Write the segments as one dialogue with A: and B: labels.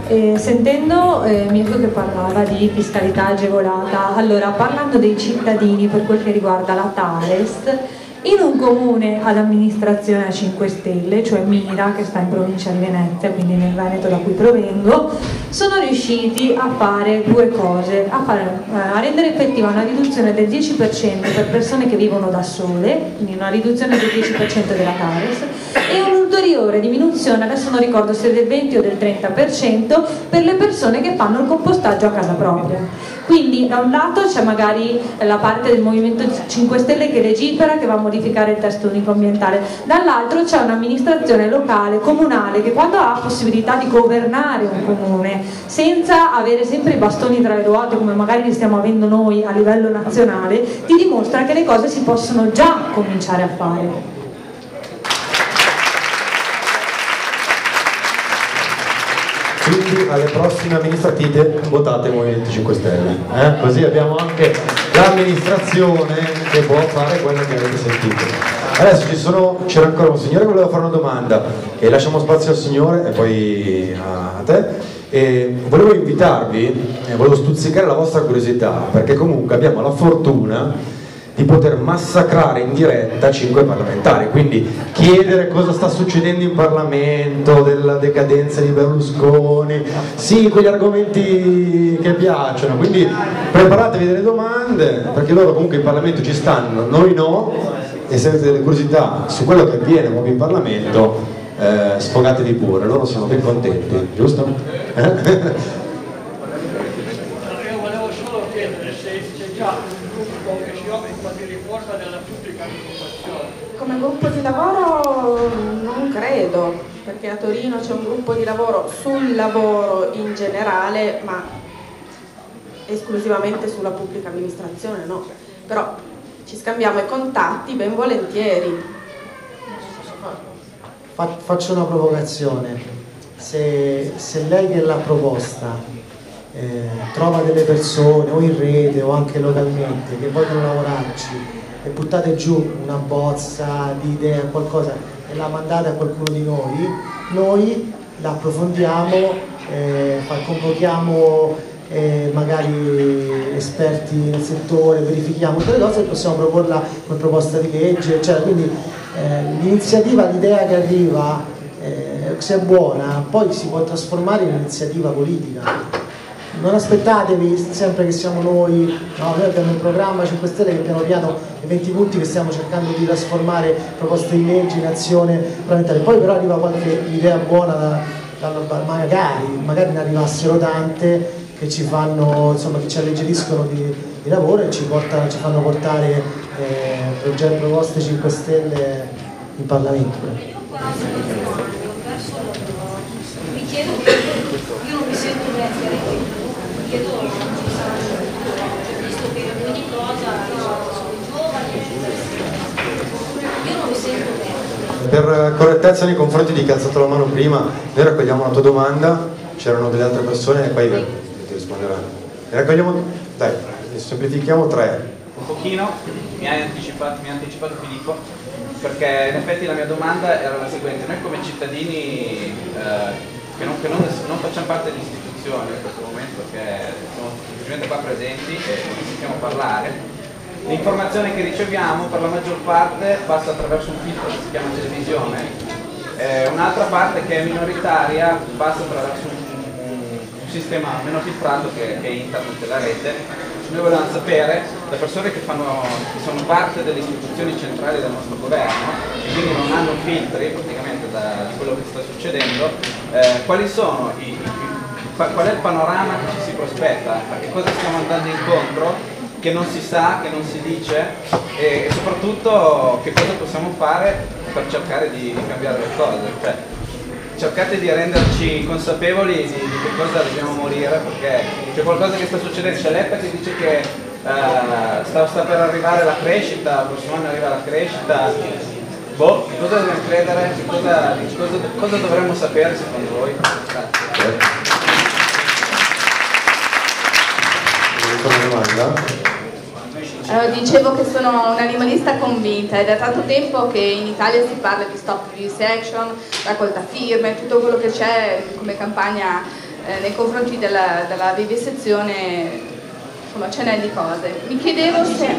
A: Sentendo Mirko che parlava di fiscalità agevolata, allora parlando dei cittadini per quel che riguarda la Tares, in un comune ad amministrazione a 5 Stelle, cioè Mira, che sta in provincia di Venezia, quindi nel Veneto da cui provengo, sono riusciti a fare due cose, a rendere effettiva una riduzione del 10% per persone che vivono da sole, quindi una riduzione del 10% della Tares, e un'ulteriore diminuzione, adesso non ricordo se del 20 o del 30%, per le persone che fanno il compostaggio a casa propria. Quindi da un lato c'è magari la parte del Movimento 5 Stelle che legifera, che va a modificare il testo unico ambientale, dall'altro c'è un'amministrazione locale, comunale, che quando ha possibilità di governare un comune senza avere sempre i bastoni tra le ruote come magari li stiamo avendo noi a livello nazionale, ti dimostra che le cose si possono già cominciare a fare.
B: Quindi alle prossime amministrative votate Movimento 5 Stelle, così abbiamo anche l'amministrazione che può fare quello che avete sentito. Adesso c'era ancora un signore che voleva fare una domanda e lasciamo spazio al signore e poi a te. E volevo invitarvi, volevo stuzzicare la vostra curiosità, perché comunque abbiamo la fortuna di poter massacrare in diretta 5 parlamentari, quindi chiedere cosa sta succedendo in Parlamento, della decadenza di Berlusconi, sì, quegli argomenti che piacciono, quindi preparatevi delle domande, perché loro comunque in Parlamento ci stanno, noi no, e se avete delle curiosità su quello che avviene proprio in Parlamento, sfogatevi pure, loro sono ben contenti, giusto?
C: Io volevo solo chiedere se c'è già un gruppo che si occupa di riforma della pubblica amministrazione.
D: Come gruppo di lavoro non credo, perché a Torino c'è un gruppo di lavoro sul lavoro in generale, ma esclusivamente sulla pubblica amministrazione no, però ci scambiamo i contatti ben volentieri.
E: Faccio una provocazione, se lei che l'ha proposta trova delle persone o in rete o anche localmente che vogliono lavorarci e buttate giù una bozza di idea, qualcosa e la mandate a qualcuno di noi la approfondiamo, convochiamo magari esperti nel settore, verifichiamo tutte le cose e possiamo proporla come proposta di legge, cioè, quindi l'iniziativa, l'idea che arriva, se è buona, poi si può trasformare in iniziativa politica. Non aspettatevi sempre che siamo noi, no, noi abbiamo un programma 5 Stelle che piano piano i 20 punti che stiamo cercando di trasformare proposte di legge in azione parlamentare, poi però arriva qualche idea buona magari ne arrivassero tante che ci fanno, insomma, che ci alleggeriscono di lavoro e ci fanno portare proposte 5 Stelle in Parlamento.
F: Mi chiedo, io non mi sento bene, chiedo, visto che ogni cosa, sono giovani, io non mi sento bene.
B: Per correttezza nei confronti di chi ha alzato la mano prima, noi raccogliamo la tua domanda, c'erano delle altre persone e poi ti risponderanno. Raccogliamo, dai, semplifichiamo 3.
G: Un pochino, mi ha anticipato Filippo, perché in effetti la mia domanda era la seguente: noi come cittadini che non facciamo parte di istituzioni in questo momento, che siamo semplicemente qua presenti e sentiamo parlare, l'informazione che riceviamo per la maggior parte passa attraverso un filtro che si chiama televisione, un'altra parte che è minoritaria passa attraverso un sistema meno filtrato che è internet e la rete. Noi volevamo sapere, da persone che sono parte delle istituzioni centrali del nostro governo e quindi non hanno filtri praticamente da quello che sta succedendo, qual è il panorama che ci si prospetta, a che cosa stiamo andando incontro, che non si sa, che non si dice e soprattutto che cosa possiamo fare per cercare di cambiare le cose. Cioè, cercate di renderci consapevoli di che cosa dobbiamo morire, perché c'è qualcosa che sta succedendo. C'è Letta che dice che sta per arrivare la crescita, il prossimo anno arriva la crescita. Boh, cosa dobbiamo credere? Cosa dovremmo sapere secondo voi?
D: Dicevo che sono un'animalista convinta ed è tanto tempo che in Italia si parla di stop vivisection, raccolta firme, tutto quello che c'è come campagna
H: nei confronti della vivisezione, insomma ce n'è di cose. Mi chiedevo se...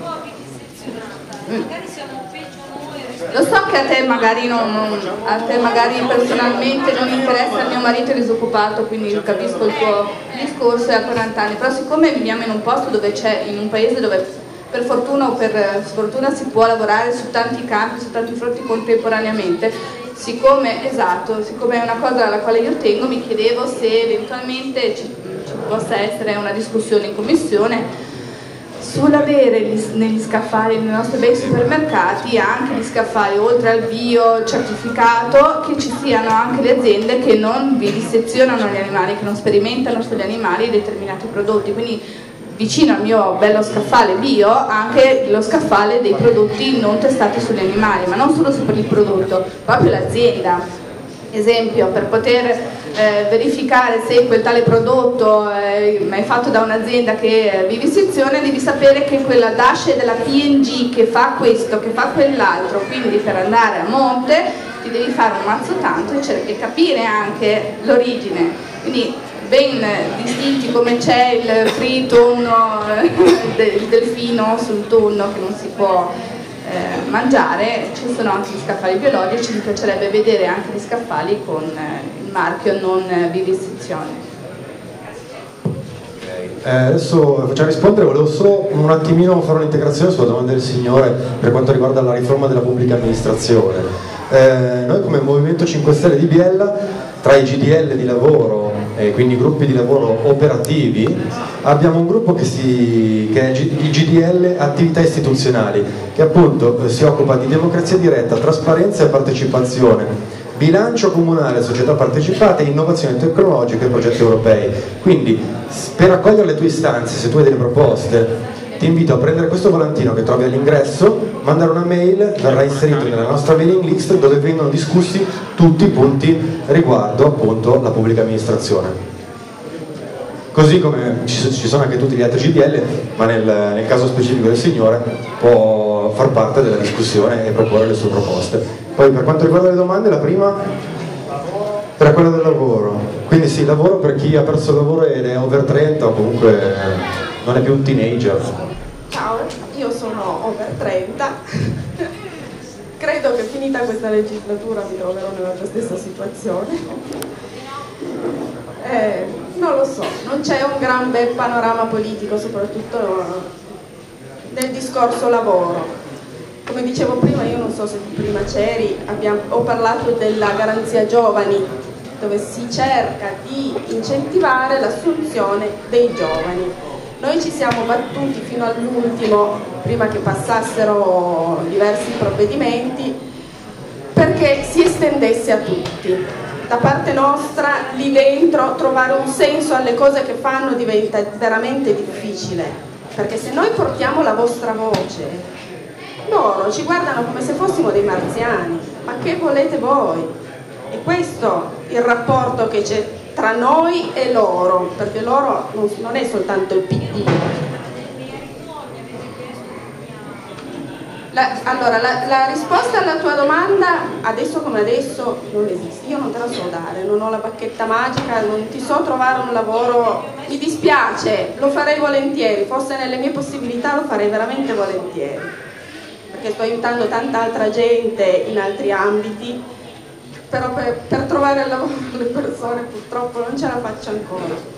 F: Magari siamo peggio noi.
H: Lo so che a te magari personalmente non interessa, mio marito è disoccupato, quindi capisco il tuo discorso, è a 40 anni, però siccome viviamo in un posto dove c'è, in un paese dove per fortuna o per sfortuna si può lavorare su tanti campi, su tanti fronti contemporaneamente, siccome è una cosa alla quale io tengo, mi chiedevo se eventualmente ci possa essere una discussione in commissione sull'avere negli scaffali, nei nostri bei supermercati, anche gli scaffali oltre al bio certificato, che ci siano anche le aziende che non vivisezionano gli animali, che non sperimentano sugli animali determinati prodotti, quindi vicino al mio bello scaffale bio anche lo scaffale dei prodotti non testati sugli animali, ma non solo per il prodotto, proprio l'azienda. Esempio, per poter verificare se quel tale prodotto è fatto da un'azienda che viviseziona, devi sapere che quella DASH è della P&G che fa questo, che fa quell'altro, quindi per andare a monte ti devi fare un mazzo tanto e capire anche l'origine. Quindi ben distinti come c'è il free tonno, il delfino sul tonno che non si può mangiare, ci sono anche gli scaffali biologici, mi piacerebbe vedere anche gli scaffali con il marchio non vivisezione.
B: Adesso facciamo rispondere, volevo solo un attimino fare un'integrazione sulla domanda del signore per quanto riguarda la riforma della pubblica amministrazione. Noi come Movimento 5 Stelle di Biella, tra i GDL di lavoro e quindi gruppi di lavoro operativi, abbiamo un gruppo che è il GDL Attività Istituzionali, che appunto si occupa di democrazia diretta, trasparenza e partecipazione, bilancio comunale, società partecipate, innovazione tecnologica e progetti europei. Quindi per accogliere le tue istanze, se tu hai delle proposte, ti invito a prendere questo volantino che trovi all'ingresso, mandare una mail, verrà inserito nella nostra mailing list dove vengono discussi tutti i punti riguardo appunto la pubblica amministrazione. Così come ci sono anche tutti gli altri GDL, ma nel caso specifico del signore può far parte della discussione e proporre le sue proposte. Poi per quanto riguarda le domande, la prima era quella del lavoro, quindi sì, lavoro per chi ha perso il lavoro ed è over 30 o comunque non è più un teenager.
D: Ciao, io sono over 30, credo che finita questa legislatura mi troverò nella tua stessa situazione. Non lo so, non c'è un gran bel panorama politico, soprattutto nel discorso lavoro. Come dicevo prima, io non so se tu prima c'eri, ho parlato della garanzia giovani, dove si cerca di incentivare l'assunzione dei giovani. Noi ci siamo battuti fino all'ultimo, prima che passassero diversi provvedimenti, perché si estendesse a tutti. Da parte nostra, lì dentro, trovare un senso alle cose che fanno diventa veramente difficile, perché se noi portiamo la vostra voce, loro ci guardano come se fossimo dei marziani. Ma che volete voi? E questo il rapporto che c'è tra noi e loro, perché loro non è soltanto il PD. Allora, la risposta alla tua domanda, adesso come adesso, non esiste. Io non te la so dare, non ho la bacchetta magica, non ti so trovare un lavoro. Mi dispiace, lo farei volentieri, fosse nelle mie possibilità lo farei veramente volentieri, perché sto aiutando tanta altra gente in altri ambiti, però per trovare il lavoro alle persone purtroppo non ce la faccio ancora.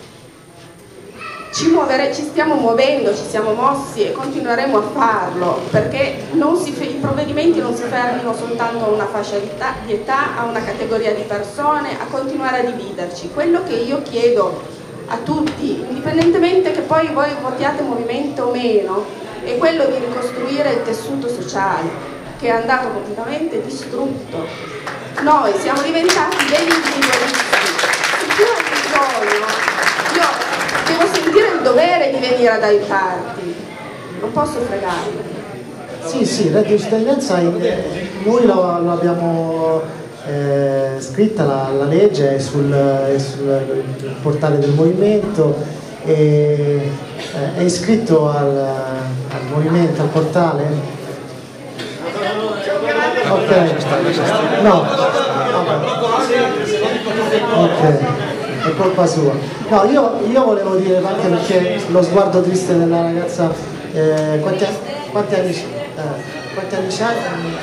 D: Ci stiamo muovendo, ci siamo mossi e continueremo a farlo, perché i provvedimenti non si fermino soltanto a una fascia di età, a una categoria di persone, a continuare a dividerci. Quello che io chiedo a tutti, indipendentemente che poi voi votiate movimento o meno, è quello di ricostruire il tessuto sociale, che è andato completamente distrutto. Noi siamo diventati degli individualisti. Se tu hai bisogno, io devo sentire il dovere di venire ad aiutarti, non posso fregarmi.
E: Sì, reddito di cittadinanza, noi l'abbiamo scritta la legge, è sul portale del movimento, è iscritto al movimento, al portale? Ok, no, ok. è colpa sua. No, io volevo dire, anche perché lo sguardo triste della ragazza, quanti anni c'hai?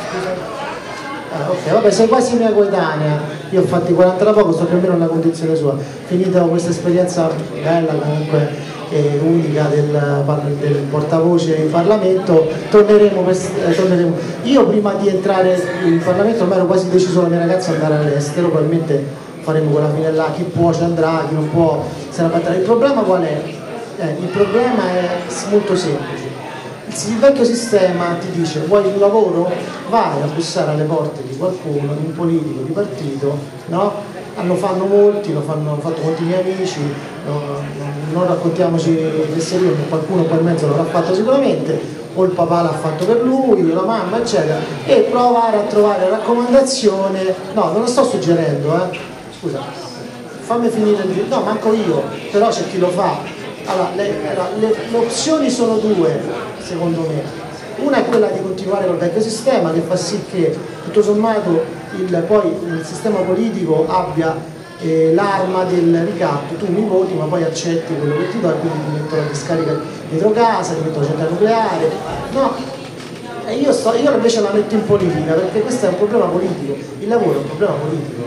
E: Ok, vabbè, sei quasi mia coetanea, io ho fatti 40 da poco, sto più o meno nella condizione sua. Finita questa esperienza bella, comunque unica del portavoce in Parlamento, torneremo. Io prima di entrare in Parlamento ormai ero quasi deciso la mia ragazza ad andare all'estero, probabilmente faremo quella fine là, chi può ci andrà, chi non può se ne batterà. Il problema qual è? Il problema è molto semplice. Il vecchio sistema ti dice: vuoi un lavoro? Vai a bussare alle porte di qualcuno, di un politico, di partito, no? Lo fanno molti, hanno fatto molti miei amici, non raccontiamoci le serie, qualcuno poi in mezzo l'avrà fatto sicuramente, o il papà l'ha fatto per lui, o la mamma, eccetera, e provare a trovare raccomandazione. No, non lo sto suggerendo, scusa, fammi finire il... No, manco io, però c'è chi lo fa. Allora, le opzioni sono due, secondo me. Una è quella di continuare col vecchio sistema, che fa sì che tutto sommato poi il sistema politico abbia l'arma del ricatto. Tu mi voti ma poi accetti quello che ti do, e quindi ti metto la discarica dietro casa, ti metto la centrale nucleare. No, io invece la metto in politica, perché questo è un problema politico, il lavoro è un problema politico.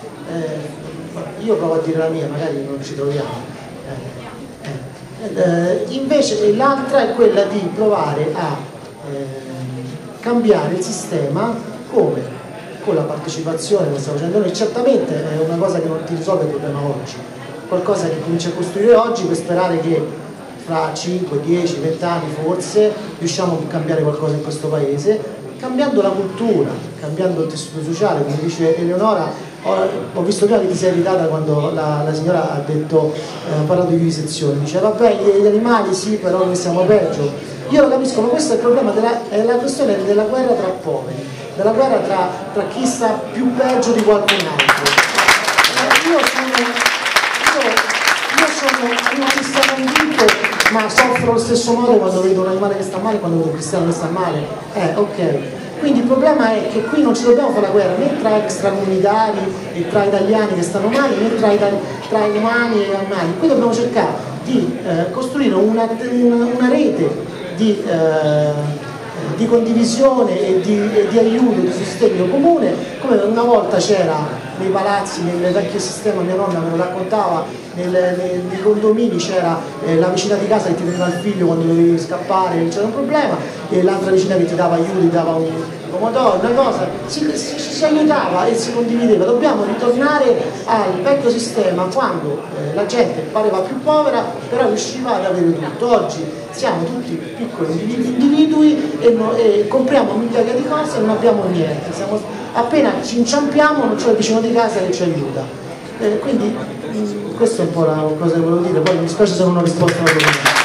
E: Io provo a dire la mia, magari non ci troviamo. Invece l'altra è quella di provare a cambiare il sistema, come? Con la partecipazione che stiamo facendo noi. Certamente è una cosa che non ti risolve il problema oggi, qualcosa che comincia a costruire oggi, per sperare che fra 5, 10, 20 anni forse riusciamo a cambiare qualcosa in questo paese, cambiando la cultura, cambiando il tessuto sociale. Come dice Eleonora, ho visto prima che ti sei irritata quando la signora ha parlato di vivisezione, dice vabbè gli animali sì, però noi siamo peggio. Io lo capisco, ma questo è il problema, è la questione della guerra tra poveri, della guerra tra chi sta più peggio di qualcun altro. Io sono un cristiano convinto, ma soffro allo stesso modo quando vedo un animale che sta male e quando vedo un cristiano che sta male. Ok. Quindi il problema è che qui non ci dobbiamo fare la guerra né tra extracomunitari e tra italiani che stanno male, né tra umani e animali. Qui dobbiamo cercare di costruire una rete di condivisione e di aiuto, di sostegno comune, come una volta c'era nei palazzi, nel vecchio sistema. Mia nonna me lo raccontava, nei condomini c'era la vicina di casa che ti teneva il figlio quando dovevi scappare, non c'era un problema, e l'altra vicina che ti dava aiuto, ti dava un pomodoro, una cosa, si aiutava e si condivideva. Dobbiamo ritornare al vecchio sistema, quando la gente pareva più povera però riusciva ad avere tutto. Oggi siamo tutti piccoli individui e compriamo migliaia di cose e non abbiamo niente. Appena ci inciampiamo non c'è il vicino di casa che ci aiuta. Quindi questo è un po' la cosa che volevo dire, poi mi dispiace se non ho risposto alla domanda.